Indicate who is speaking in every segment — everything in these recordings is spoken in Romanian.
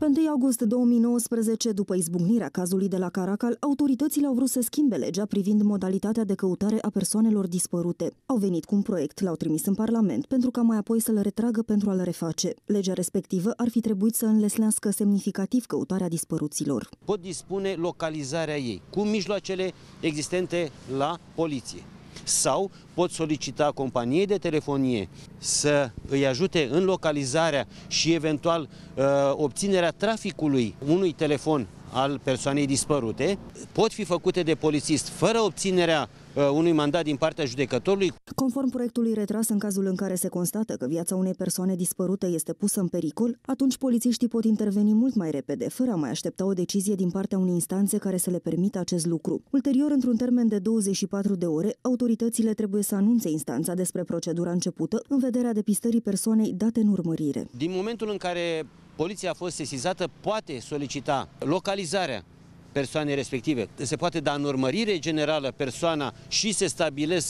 Speaker 1: Pe 1 august 2019, după izbucnirea cazului de la Caracal, autoritățile au vrut să schimbe legea privind modalitatea de căutare a persoanelor dispărute. Au venit cu un proiect, l-au trimis în Parlament, pentru ca mai apoi să-l retragă pentru a-l reface. Legea respectivă ar fi trebuit să înlesnească semnificativ căutarea dispăruților.
Speaker 2: Pot dispune localizarea ei cu mijloacele existente la poliție. Sau pot solicita companiei de telefonie să îi ajute în localizarea și eventual obținerea traficului unui telefon al persoanei dispărute. Pot fi făcute de polițist fără obținerea unui mandat din partea judecătorului.
Speaker 1: Conform proiectului retras, în cazul în care se constată că viața unei persoane dispărute este pusă în pericol, atunci polițiștii pot interveni mult mai repede, fără a mai aștepta o decizie din partea unei instanțe care să le permită acest lucru. Ulterior, într-un termen de 24 de ore, autoritățile trebuie să anunțe instanța despre procedura începută în vederea depistării persoanei date în urmărire.
Speaker 2: Din momentul în care poliția a fost sesizată, poate solicita localizarea persoanei respective. Se poate da în urmărire generală persoana și se stabilesc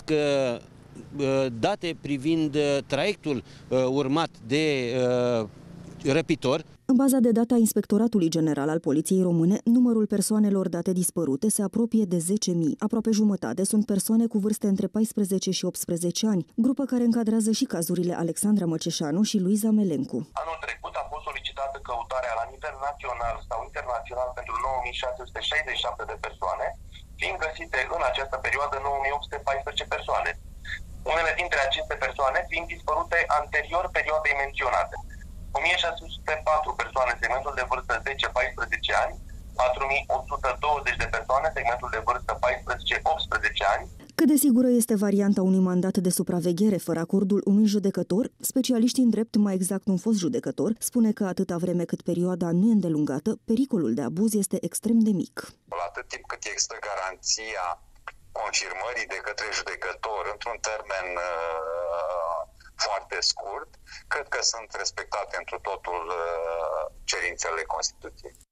Speaker 2: date privind traiectul urmat de răpitor.
Speaker 1: În baza de date a Inspectoratului General al Poliției Române, numărul persoanelor date dispărute se apropie de 10.000. Aproape jumătate sunt persoane cu vârste între 14 și 18 ani, grupă care încadrează și cazurile Alexandra Măceșanu și Luiza Melencu.
Speaker 3: Anul trecut a fost solicitată căutarea la nivel național sau internațional pentru 9667 de persoane, fiind găsite în această perioadă 9814 persoane. Unele dintre aceste persoane fiind dispărute anterior perioadei menționate. 1604 persoane în segmentul de vârstă 10-14 ani, 4120 de persoane în segmentul de vârstă 14-18 ani.
Speaker 1: Cât de sigură este varianta unui mandat de supraveghere fără acordul unui judecător? Specialiștii în drept, mai exact un fost judecător, spune că atâta vreme cât perioada nu e îndelungată, pericolul de abuz este extrem de mic.
Speaker 4: Atât timp cât există garanția confirmării de către judecător într-un termen foarte scurt, cred că sunt respectate întru totul cerințele Constituției.